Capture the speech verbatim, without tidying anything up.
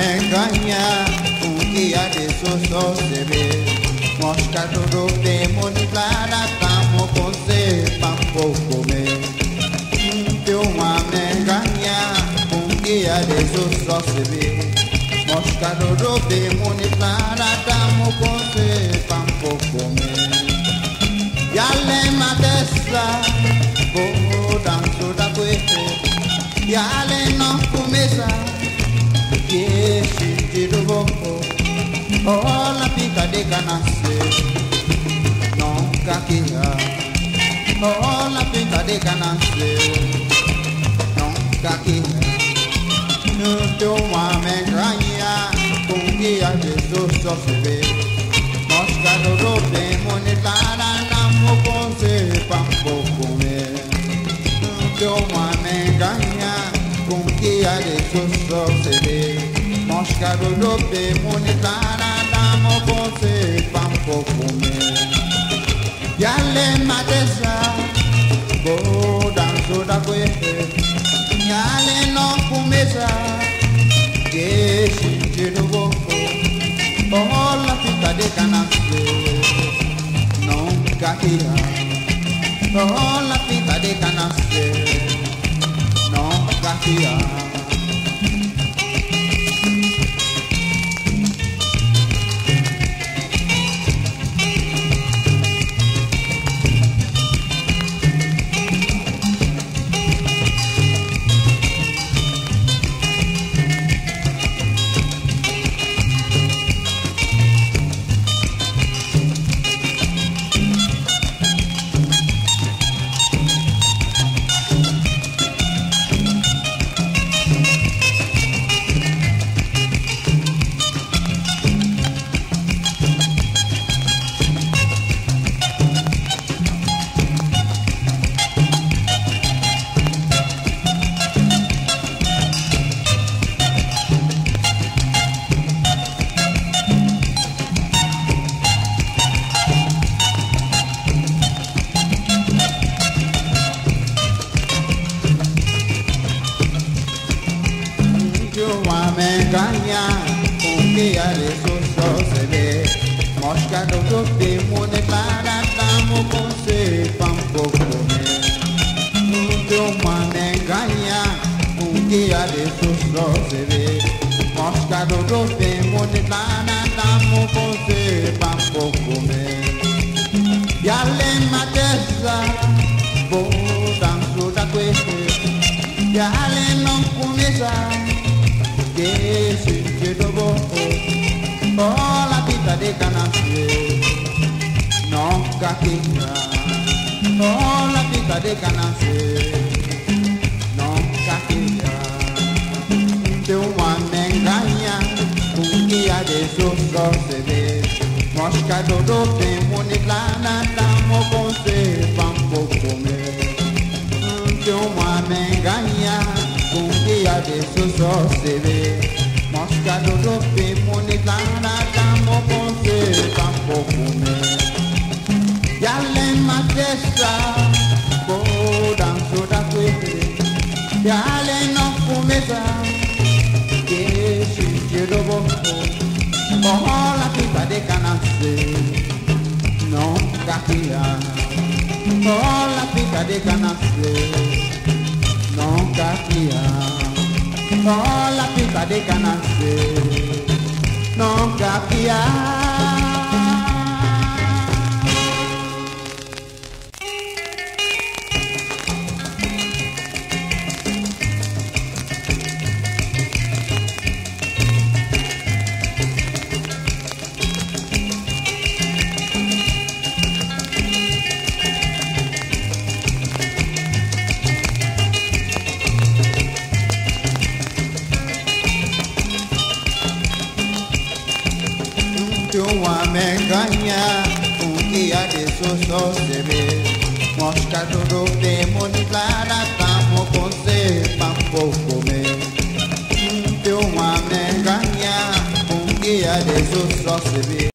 me engaña, un día de esos no se ve. Mosca todo demônio clara, tamo com você, papo comer. Teu uma me engaña, um dia de esos só se vê. Mosca todo demônio clara, tamo com você, papo comer. Ya le matessa, vou danço da cueca. Ya le não começa, que sentido vou. Oh, la pica de canasce, nunca queria. Oh, la pica de canasce, nunca queria. No teu homem ganha, com dia Jesus só se vê. Mosca do rope, monetária, namo com você, pampo comer. No teu homem ganha, com dia Jesus só se vê. Mosca do rope, monetária, namo com você, pampo comer. Ya le matessa, vou danço da cueca. Ya le não começa, que sentido vou. Oh, la pica de canasce, nunca queria. Oh, la pica de canasce, nunca queria. Me engaña, un día de esos só se ve. Mosca do tope, monetária, tamo com você, pampo comer. No teu me engaña, um dia de esos só se vê. Mosca do tope, monetária, tamo com você, pampo comer. Ya le matessa, vou danço da cueca. Ya le não começa, que sentido vou. Oh, la pica de canasce, nunca queria. Oh, la pica de canasce, nunca queria. Teu homem engaña, um dia de só se vê. Mosca do dope, moniclana, tamo com você, pampo comer. Teu homem engaña, um dia de só se vê. Mosca do rope, monetária, tamo com você, pampo comer. Ya le matessa, vou danço da cueca. Ya le não começa, que sentido vou. Oh, la pica de canasce, nunca queria. Oh, la pica de canasce, nunca queria. Oh, la pica de canasce, nunca queria. Teu homem engaña, um dia de só se vê. Mosca do rope, monetária, tamo com você, pampo comer. Teu homem engaña, um dia de só se vê.